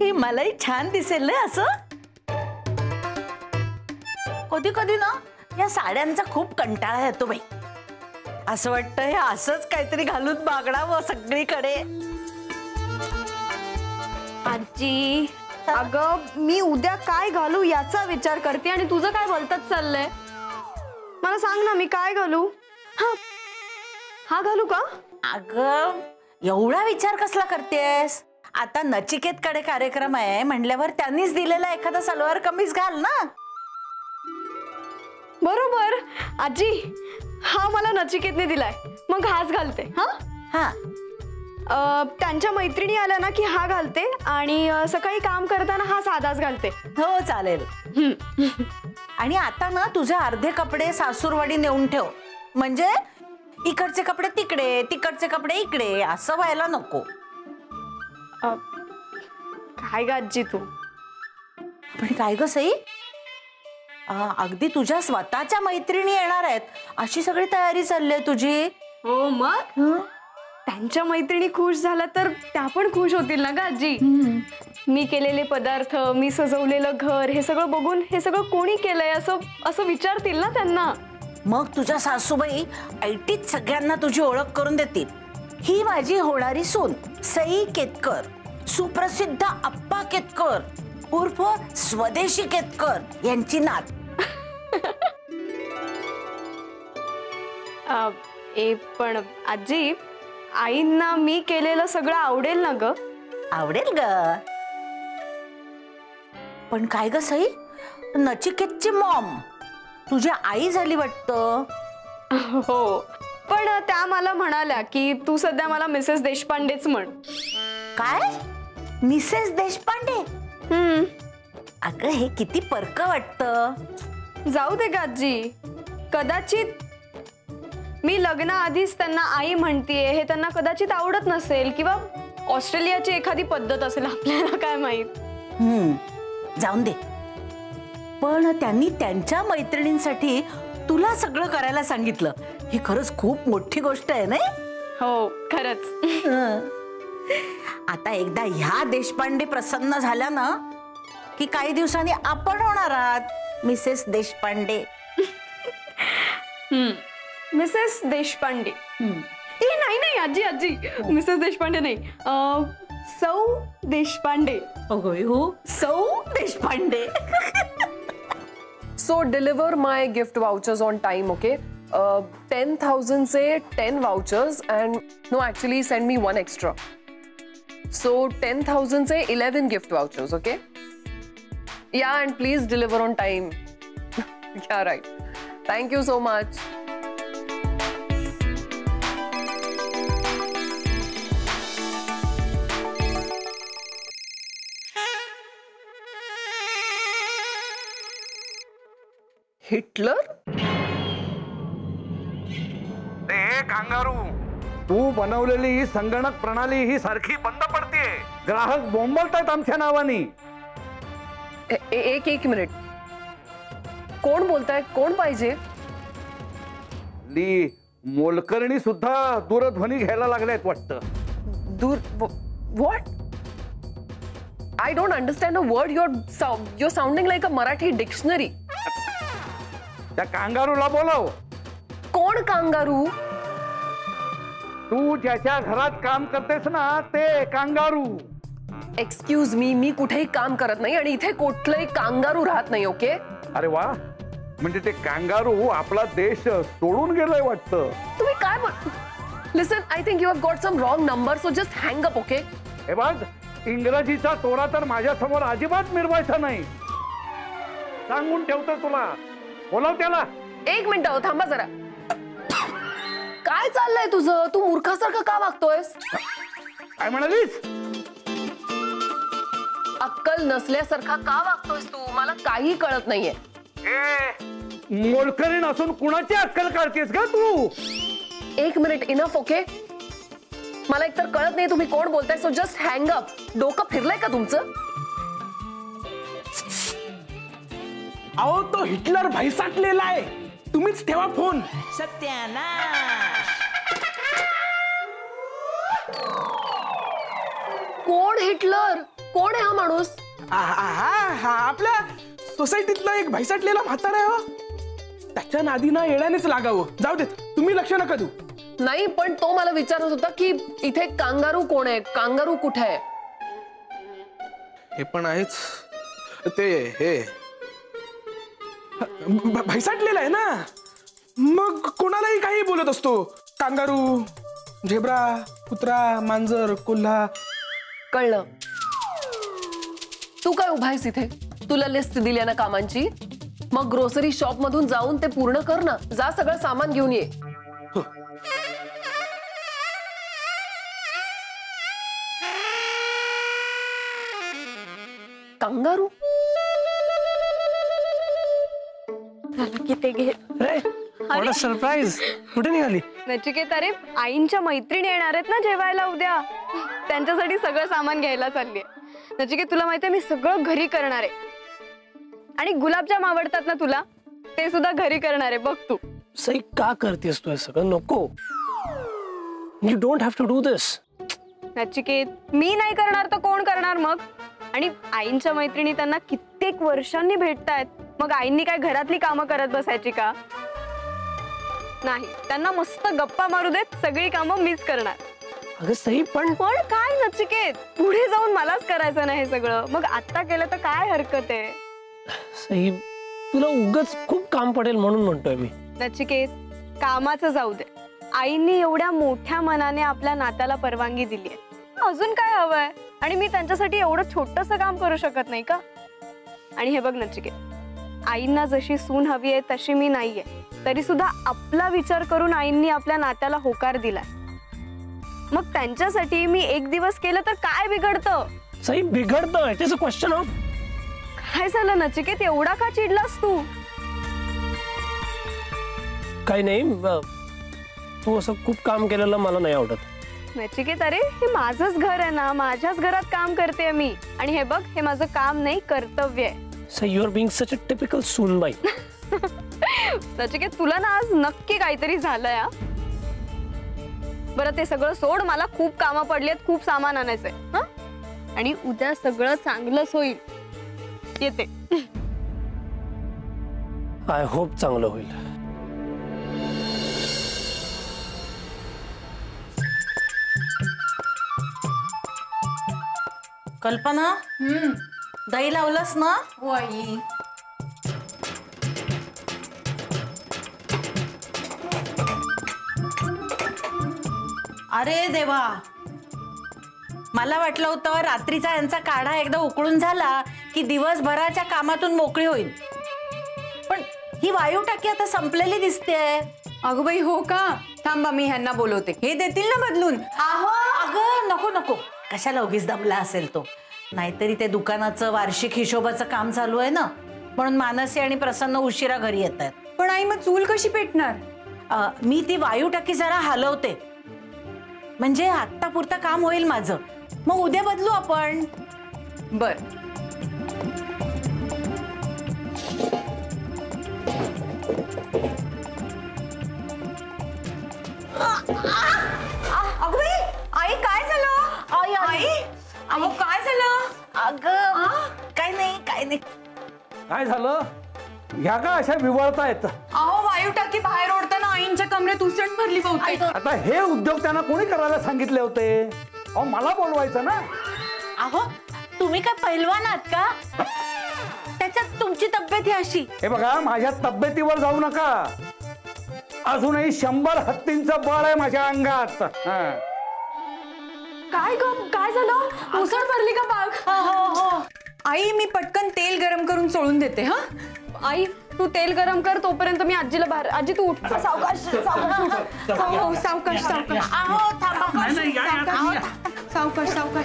आजी मलाही छान दिसेल ना असं. कधी कधी ना या साड्यांचा खूप कंटाळा येतो बाई. असं वाटतं हे असंच काहीतरी घालून बागडावं सगळीकडे. आजी अगं मी उद्या काय घालू याचा विचार करते आणि तुझं काय बोलतच चाललंय. मला सांग ना मी काय घालू. हा घालू का. अगं एवढा विचार कसला करतेस. आता नचिकेतकडे कार्यक्रम आहे म्हणल्यावर त्यांनीच दिलेला एखादा सलवार कमीज घाल ना. बरोबर आजी हा मला नचिकेतने दिलाय मग हाच घालते. हा त्यांच्या मैत्रिणी आल्या ना की हा घालते आणि सकाळी काम करताना हा साधाच घालते. हो चालेल. आणि आता ना तुझे अर्धे कपडे सासूरवाडी नेऊन ठेव म्हणजे इकडचे कपडे तिकडे तिकडचे कपडे इकडे असं व्हायला नको. काय ग आजी तू. पण काय ग सई अगदी तुझ्या स्वतःच्या मैत्रिणी येणार आहेत अशी सगळी तयारी चालली आहे तुझी. हो मग त्यांच्या मैत्रिणी खुश झाल्या तर त्या पण खुश होतील ना ग आजी. मी केलेले पदार्थ मी सजवलेलं घर हे सगळं बघून हे सगळं कोणी केलंय असं असं विचारतील ना त्यांना. मग तुझ्या सासूबाई ऐटीत सगळ्यांना तुझी ओळख करून देतील. ही माझी होणारी सून सई केतकर सुप्रसिद्ध अप्पा केतकर उर्फ स्वदेशी केतकर यांची नात. पण आजी आईंना मी केलेलं सगळं आवडेल ना ग. आवडेल ग. पण काय ग सई नचिकेतची मॉम तुझी आई झाली वाटतं. हो पण त्या मला म्हणाल्या की तू सध्या मला मिसेस देशपांडेच म्हण. काय मिसेस देशपांडे. अगं हे किती परक वाटतं. जाऊ दे ग आजी कदाचित मी लग्नाआधीच त्यांना आई म्हणतीये हे त्यांना कदाचित आवडत नसेल किंवा ऑस्ट्रेलियाची एखादी पद्धत असेल आपल्याला काय माहित. जाऊन दे. पण त्यांनी त्यांच्या मैत्रिणींसाठी तुला सगळं करायला सांगितलं ही खरंच खूप मोठी गोष्ट आहे नाही. हो खरंच. आता एकदा ह्या देशपांडे प्रसन्न झाल्या ना की काही दिवसांनी आपण होणार आहात मिसेस देशपांडे. मिसेस देशपांडे. नाही नाही आजी आजी मिसेस देशपांडे नाही सौ देशपांडे. हो Sau Deshpande. So deliver my gift vouchers on time, okay? 10,000 से 10 vouchers and no actually send me one extra. So 10,000 से 11 gift vouchers, okay? Yeah and please deliver on time. Yeah right. Thank you so much. Hitler. Kangaroo तू बनवलेली ही संगणक प्रणाली ही सारखी बंद पडते. ग्राहक बोंबलतायत आमच्या नावानी. एक मिनिट कोण बोलताय कोण पाहिजे. ली मोलकर्णी सुद्धा दूरध्वनी घ्यायला लागल्यात वाटतं. दूर what. I don't understand a word. You're sounding like a Marathi dictionary. त्या कांगारूला बोलव. कोण कांगारू. तू ज्याच्या घरात काम करतेस ना ते कांगारू. एक्सक्यूज मी कुठेही काम करत नाही आणि इथे कुठलंही कांगारू राहत नाही. ओके. अरे वा म्हणजे ते कांगारू आपला देश सोडून गेलाय वाटतं. तुम्ही काय बोल. Listen I think you have got some wrong number so just hang up. Okay. हे बघ इंग्रजीचा तोरा तर माझ्या समोर अजिबात मिरवायचा नाही. सांगून ठेवतो तुला. बोलाव त्याला. एक मिनिट थांबा जरा. काय चाललंय तुझं. तू मूर्खासारखं का वागतोयस. काय म्हणालीस. अक्कल नसल्यासारखा का वागतोयस तू. मला काही कळत नाहीये. मोलकरीण असून कुणाची अक्कल काढतेस का तू. एक मिनिट इनफ. ओके. मला एकतर कळत नाही तुम्ही कोण बोलताय सो जस्ट हँग अप. डोकं फिरलंय का तुमचं. अहो तो हिटलर भैसाटलेला आहे. तुम्हीच ठेवा फोन. सत्यानाश. कोण हिटलर. कोण आहे हा माणूस? हा आपल्या सोसायटीतला एक भैसाटलेला म्हातारा आहे हो. त्याच्या नादीनं येण्यानेच लागावं. जाऊ देत, तुम्ही लक्ष नका देऊ. नाही, पण तो मला विचारत होता की इथे कांगारू कोण आहे, कांगारू कुठे आहे. हे पण आहेच. ते हे भैसाटलेला आहे ना, मग कोणालाही काही बोलत असतो. कांगारू, झेब्रा, कुत्रा, मांजर, कोल्हा. कळलं. तू काय उभा आहेस इथे? तुला लिस्ट दिली ना कामांची, मग ग्रोसरी शॉप मधून जाऊन ते पूर्ण कर ना. जा, सगळं सामान घेऊन ये. कांगारू किती घे. सरप्राईज. कुठे निघाली? नचिकेत, अरे आईंच्या मैत्रिणी येणार आहेत ना जेवायला उद्या, त्यांच्यासाठी सगळं सामान घ्यायला चाललीये. नचिकेत, तुला माहितीये मी सगळं घरी करणार आहे. आणि गुलाबजाम आवडतात ना तुला, ते सुद्धा घरी करणार आहे. बघ तू. सई, का करतेस तू हे सगळं? नको. You don't have to do this. Nachiket, मी नाही करणार तर कोण करणार मग? आणि आईंच्या मैत्रिणी त्यांना कित्येक वर्षांनी भेटतायत, मग आईंनी काय घरातली कामं करत बसायची का? नाही, त्यांना मस्त गप्पा मारू देत, सगळी कामं मीच करणार. अगं सई, पण काय नचिकेत, पुढे जाऊन मलाच करायचं नाही हे सगळं, मग आता केलं तर काय हरकत आहे? सई, तुला उगाच खूप काम पडेल म्हणून म्हणतोय मी. नचिकेत, कामाचं जाऊ दे, आईंनी एवढ्या मोठ्या मनाने आपल्या नात्याला परवानगी दिली आहे, अजून काय हवंय? आणि मी त्यांच्यासाठी एवढं छोटंसं काम करू शकत नाही का? आणि हे बघ नचिकेत, आईंना जशी सून हवी आहे तशी मी नाहीये, तरी सुद्धा आपला विचार करून आईंनी आपल्या नात्याला होकार दिलाय. मग त्यांच्यासाठी मी एक दिवस केलं तर काय बिघडतं? सई, बिघडतं. It is a question of. काय झालं नचिकेत, एवढा का चिडलास तू? काही नाही, तू असं खूप काम केलेलं मला नाही आवडत. नचिकेत, अरे हे माझंच घर आहे ना, माझ्याच घरात काम करते मी. आणि हे बघ, हे माझं काम नाही, कर्तव्य आहे. Sai, you are being such a typical सूनबाई. नचिकेत, तुला ना आज नक्की काहीतरी झालंय. बरं, ते सगळं सोड, मला खूप कामं पडलीत, खूप सामान आणायचंय. हा, आणि उद्या सगळं चांगलंच होईल. येते. आय होप चांगलं होईल. कल्पना, दही लावलंस ना? हो आई. अरे देवा, मला वाटलं होतं रात्रीचा यांचा काढा एकदा उकळून झाला की दिवसभराच्या कामातून मोकळी होईल, पण ही वायू टाकी आता संपलेली दिसतेय. अगं बाई, हो का? थांबा, मी ह्यांना बोलवते, हे देतील ना बदलून. अगं नको नको, कशाला उगीच दमला असेल तो. नाहीतरी ते दुकानाचं वार्षिक हिशोबाचं काम चालू आहे ना, म्हणून मानसी आणि प्रसन्न उशिरा घरी येत आहेत. पण आई, मग चूल कशी पेटणार? मी ती वायू टाकी जरा हलवते, म्हणजे आत्तापुरतं काम होईल माझं, मग उद्या बदलू आपण. बर. अगं बाई, आई काय झालं? आई, अहो काय झालं? अगं काय नाही काय नाही. काय झालं? ह्या का अशा विवळतायत? अहो, वायू टाकी बाहेर ओढताना आईंच्या कमरेत उसण भरली बहुतेक. आता हे उद्योग त्यांना कोणी करायला सांगितले होते? अहो, मला बोलवायचं ना. अहो, तुम्ही काय पैलवान आहात का? त्याच्यात तुमची तब्येत ही अशी. हे बघा, माझ्या तब्येतीवर जाऊ नका. अजूनही 100 हत्तींचं बळ आहे माझ्या अंगात. काय ग, काय झालं? उसण भरली का बाग? हो. आई, मी पटकन तेल गरम करून चोळून देते. हा आई, तू तेल गरम कर, तोपर्यंत मी आजीला बाहेर. आजी तू उठ. सावकाश सावकाश. हो, सावकाश सावकाश. अहो थांबा. सावकाश सावकाश.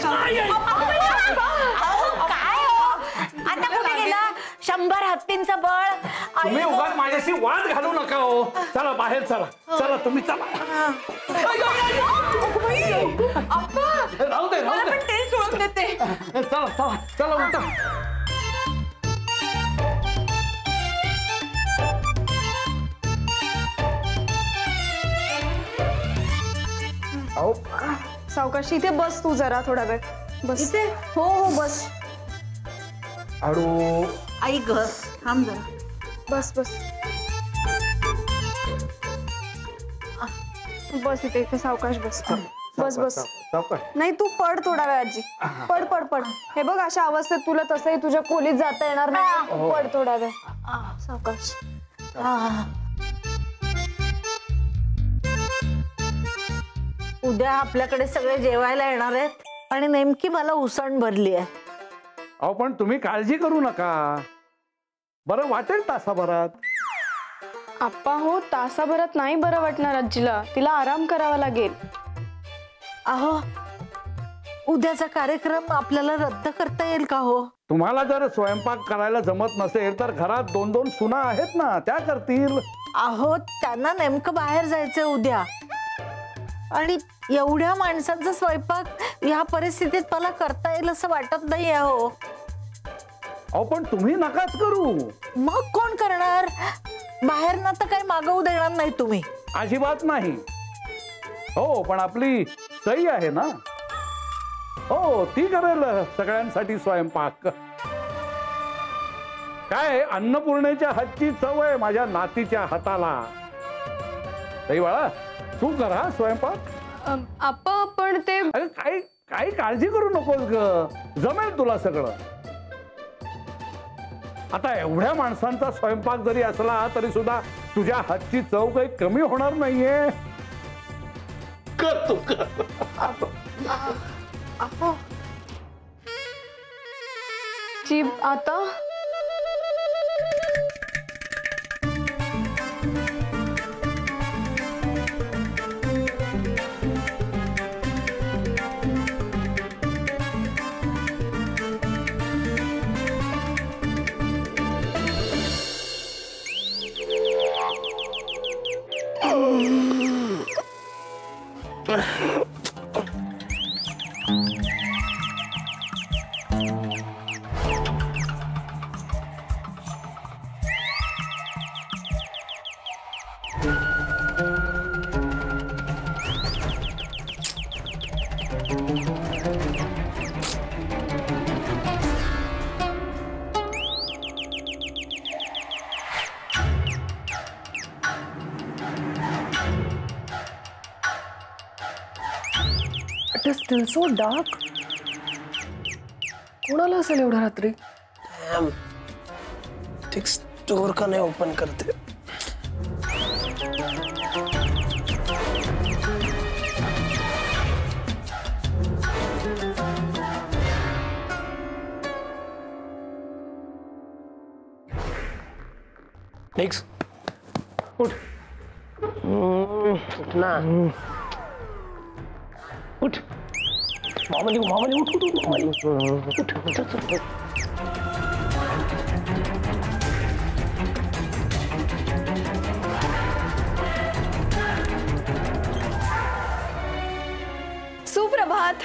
काय हो? आता कुठे गेला 100 हत्तींचं बळ? तुम्ही उगाच माझ्याशी वाद घालू नका हो. चला बाहेर, चला चला, तुम्ही चला. राहू दे, मला पण तेल चोळून देते. चला चला चला, उठा. सावकाश, इथे बस तू जरा थोडा वेळ. बस इथे हो हो बस हळू. आई ग थांब जरा. बस बस बस इथे इथे सावकाश बस बस बस सावकाश. नाही तू पड थोडा वेळ आजी पड पड पड हे बघ अशा अवस्थेत तुला तसंही तुझ्या खोलीत जाता येणार नाही पड थोडा वेळ सावकाश उद्या आपल्याकडे सगळे जेवायला येणार आहेत आणि नेमकी मला उसण भरली आहे. अहो पण तुम्ही काळजी करू नका, बरं वाटेल तासाभरात. आप्पा हो तासाभरात नाही बरं वाटणार आजीला, तिला आराम करावा लागेल. अहो उद्याचा कार्यक्रम आपल्याला रद्द करता येईल का हो? तुम्हाला जर स्वयंपाक करायला जमत नसेल तर घरात 2-2 सुना आहेत ना, त्या करतील. अहो त्यांना नेमकं बाहेर जायचंय उद्या आणि एवढ्या माणसांचा स्वयंपाक या परिस्थितीत मला करता येईल असं वाटत नाही हो. अहो पण तुम्ही नकाच करू. मग कोण करणार? बाहेर ना तर काही मागवू देणार नाही तुम्ही? अजिबात नाही. हो पण आपली सई आहे ना, हो ती करेल सगळ्यांसाठी स्वयंपाक. काय अन्नपूर्णेच्या हातची चव आहे माझ्या नातीच्या हाताला. सई बाळा तू करा स्वयंपाक. आप्पा पण ते अरे काही काही काळजी करू नकोस ग, जमेल तुला सगळं. आता एवढ्या माणसांचा स्वयंपाक जरी असला तरी सुद्धा तुझ्या हातची चव काही कमी होणार नाहीये. कर तू कर. जीभ आता it is still so dark. कोणाला असेल एवढ्या रात्री? ठीक स्टोर का नाही ओपन करते. नेक्स्ट उठ. उठ ना उठ. मामाली मामाली उठ उठ उठ मामाली उठ उठ उठ. सुप्रभात.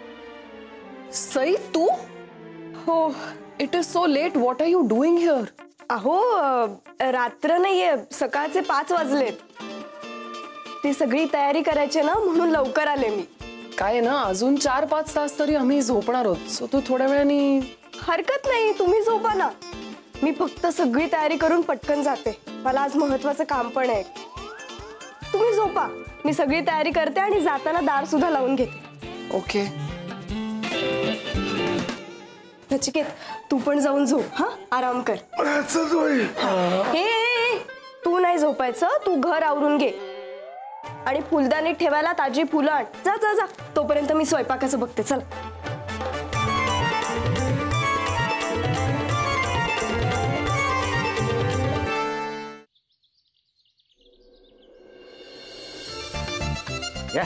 सई तू? हो it is so late. What are you doing here? अहो रात्र नाहीये, सकाळचे 5 वाजलेत. ती सगळी तयारी करायची ना म्हणून लवकर आले मी. काय ना अजून 4-5 तास तरी आम्ही झोपणार आहोत. सो तू थोड्या वेळाने. हरकत नाही तुम्ही झोपा ना, मी फक्त सगळी तयारी करून पटकन जाते. मला आज महत्वाचं काम पण आहे. तुम्ही झोपा, मी सगळी तयारी करते आणि जाताना दार सुद्धा लावून घेते. ओके. नचिकेत तू पण जाऊन झोप. हा आराम कर. हे तू नाही झोपायचं, तू घर आवरून घे आणि फुलदाणीत ठेवायला ताजी फुलं आण. जा जा जा, तोपर्यंत मी स्वयंपाकाचं बघते. चल. या.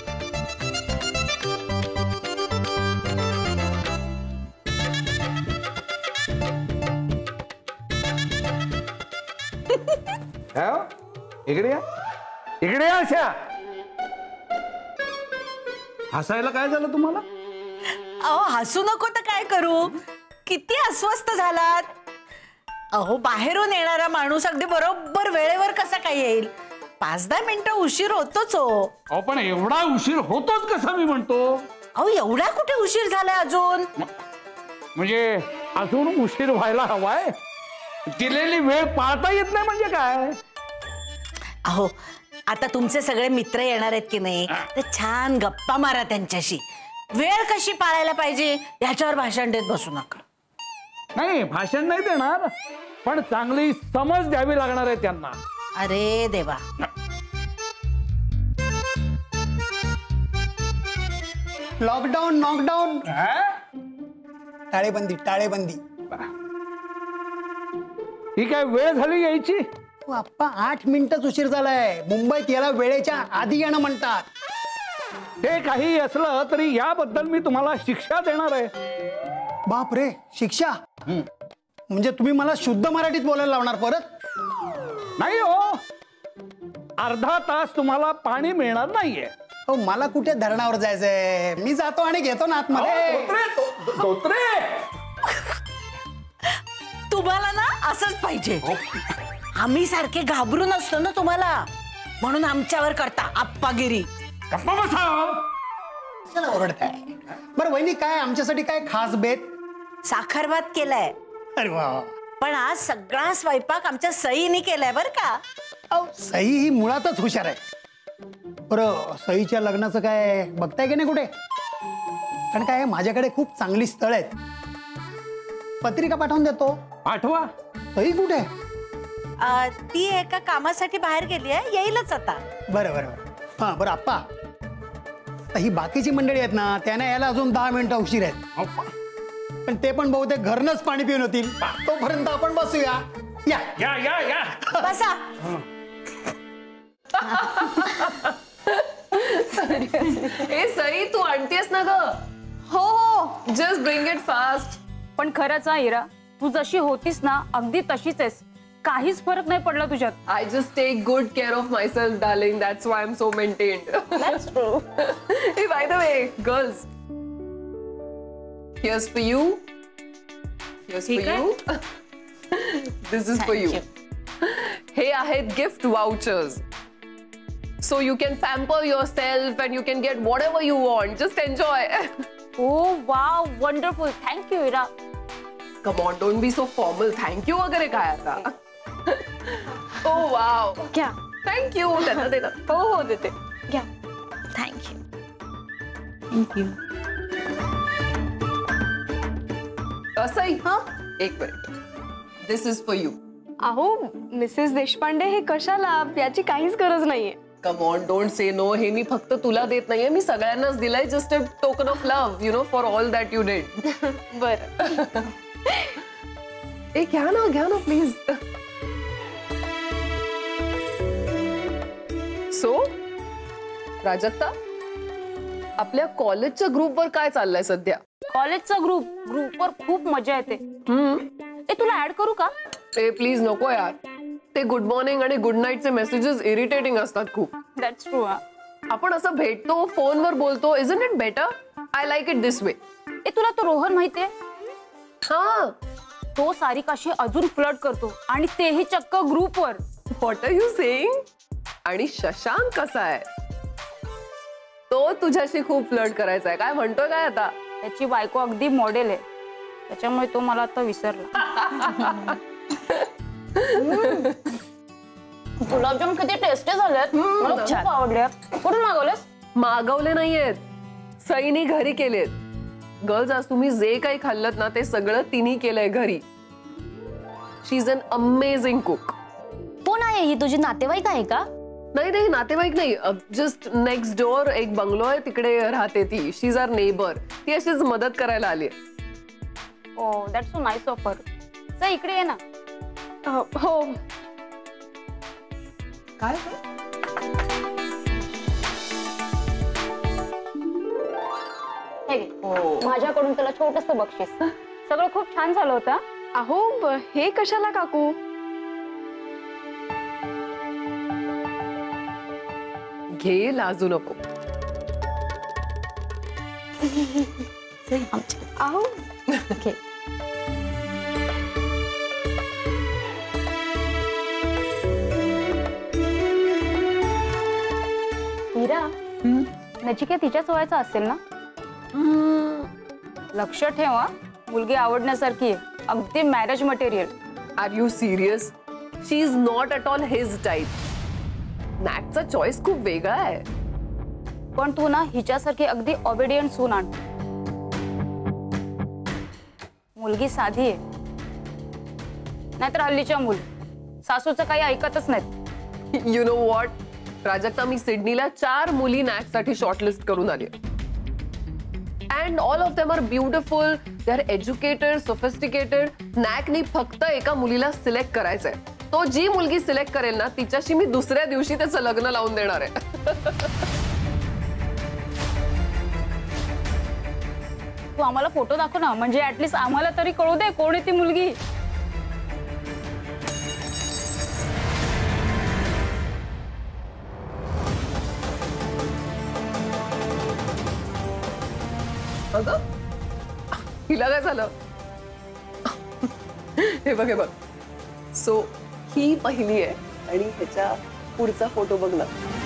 इकडे या, इकडे या. अशा हसायला काय झालं तुम्हाला? अहो हसू नको तर काय करू? किती अस्वस्थ झालात. अहो बाहेरून येणारा माणूस अगदी बरोबर वेळेवर कसा काय येईल? 5-10 मिनिटं उशीर होतोच हो. अहो पण एवढा उशीर होतोच कसा मी म्हणतो. अहो एवढा कुठे उशीर झालाय अजून? म्हणजे अजून उशीर व्हायला हवाय? दिलेली वेळ पाळता येत नाही म्हणजे काय? अहो आता तुमचे सगळे मित्र येणार आहेत की नाही, तर छान गप्पा मारा त्यांच्याशी. वेळ कशी पाळायला पाहिजे याच्यावर भाषण देत बसू नका. नाही भाषण नाही देणार, पण चांगली समज द्यावी लागणार आहे त्यांना. अरे देवा. लॉकडाऊन नॉकडाऊन टाळेबंदी टाळेबंदी. ही काय वेळ झाली यायची? आप्पा 8 मिनिटच उशीर झालाय. मुंबईत याला वेळेच्या आधी येणं म्हणतात. ते काही असलं तरी याबद्दल मी तुम्हाला शिक्षा देणार आहे. बाप रे, शिक्षा? म्हणजे तुम्ही मला शुद्ध मराठीत बोलायला लावणार परत? नाही हो, अर्धा तास तुम्हाला पाणी मिळणार नाहीये. हो, मला कुठे धरणावर जायचंय? मी जातो आणि घेतो ना आतमध्ये. तुम्हाला ना असंच पाहिजे. आम्ही सारखे घाबरून असतो ना तुम्हाला, म्हणून आमच्यावर करता आप्पागिरी. चला ओरडताय. बरं वहिनी, काय आमच्यासाठी काय खास बेत? साखर भात केलाय. अरे वा. पण आज सगळा स्वयंपाक आमच्या सईने केलाय बर का. अहो, सई ही मुळातच हुशार आहे. बरं, सईच्या लग्नाचं काय बघताय की नाही कुठे? कारण काय माझ्याकडे खूप चांगली स्थळ आहेत. पत्रिका पाठवून देतो. पाठवा. सई कुठे? ती एका कामासाठी बाहेर गेली आहे, येईलच आता. बरं बरं बरं. हां बरं आप्पा, ही बाकीची मंडळी आहेत ना, त्यांना यायला अजून 10 मिनिटं उशीर आहेत. पण ते पण बहुतेक घरनच पाणी पिऊन होतील. तोपर्यंत आपण बसूया. या या या या बसा. ए सई, तू आणतेस ना ग? हो हो, जस्ट ब्रिंग इट फास्ट. पण खरंच हा इरा, तू जशी होतीस ना अगदी तशीच आहेस. काहीच फरक नाही पडला तुझ्यात. I just take good care of myself, darling. That's why I'm so maintained. That's true. Hey, by the way, girls, here's for you. Here's for you. This is for you. Hey, आहेत gift vouchers. So you can pamper yourself and you can get whatever you want. Just enjoy. Oh wow, wonderful. Thank you, Ira. Come on, don't be so formal. Thank you वगैरे काय आता? Oh wow. घ्या. Thank you. त्यांना दे ना. हो हो, देते. घ्या. थँक्यू. सई, एक minute. This is for you. अहो मिसेस देशपांडे, हे कशाला? याची काहीच गरज नाहीये. Come on, don't say no. हे मी फक्त तुला देत नाहीये, मी सगळ्यांनाच दिलंय. Just a token of love, you know, for all that you did. बरं. ए घ्या ना प्लीज. सो प्राजक्ता, आपल्या कॉलेजच्या ग्रुपवर काय चाललंय सध्या? कॉलेजचा ग्रुपवर खूप मजा येते. ए तुला ऍड करू का? ए प्लीज नको यार. ते गुड मॉर्निंग आणि गुड नाईटचे मेसेजेस इरिटेटिंग असतात खूप. That's true. आपण असं भेटतो, फोनवर बोलतो. Isn't it better? I like it this way. ए तुला तो रोहन माहितीये? हा, तो सारिकाशी अजून फ्लर्ट करतो आणि तेही चक्क ग्रुपवर. What are you saying? आणि शशांक कसा आहे? तो तुझ्याशी खूप फ्लर्ट करायचा आहे. काय म्हणतोय काय आता? त्याची बायको अगदी मॉडेल आहे, त्याच्यामुळे तो मला आता विसरला. गुलाबजाम किती टेस्टी झालेत. मला खूप आवडले. कुठून मागवलेस? मागवले नाहीयेत, सईनी घरी केलेत. गर्ल्स, आज तुम्ही जे काही खाल्लत ना ते सगळं तिने केलंय घरी. She is an amazing cook. कोण आहे ही? तुझी नातेवाईक आहे का? नाही, नातेवाईक नाही. जस्ट नेक्स्ट डोअर एक बंगलो आहे, तिकडे राहते ती. She is our neighbour. ती अशीच मदत करायला आली. Oh that's so nice of her. चल इकडे ये ना. हो. काय? माझ्याकडून तुला छोटस बक्षीस. सगळं खूप छान झालं होतं. अहो हे कशाला काकू? घे, लाजू नको. अहो मीरा, नचिकेत तिच्याच वयाचा असेल ना? लक्ष ठेवा, मुलगी आवडण्यासारखी आहे, अगदी marriage material. Are you serious? She is not at all his type. नॅकचा चॉईस खूप वेगळा आहे. पण तू ना हिच्यासारखी अगदी ऑबिडियंट सून आण. मुलगी साधी आहे, नाहीतर हल्लीच्या मुली सासूचं काही ऐकतच नाहीत. यू नो व्हॉट प्राजक्ता, मी सिडनीला 4 मुली नॅकसाठी शॉर्टलिस्ट करून आली. And all of them are beautiful, they are educated, sophisticated. नॅकनी फक्त एका मुलीला सिलेक्ट करायचंय. तो जी मुलगी सिलेक्ट करेल ना तिच्याशी मी दुसऱ्या दिवशी त्याचं लग्न लावून देणार आहे. तू आम्हाला फोटो दाखव ना, म्हणजे ऍटलीस्ट आम्हाला तरी कळू दे कोण आहे ती मुलगी. अगं हिला काय झालं? हे बघ, हे बघ. सो ही पहिली आहे आणि ह्याच्या पुढचा फोटो बघ ना.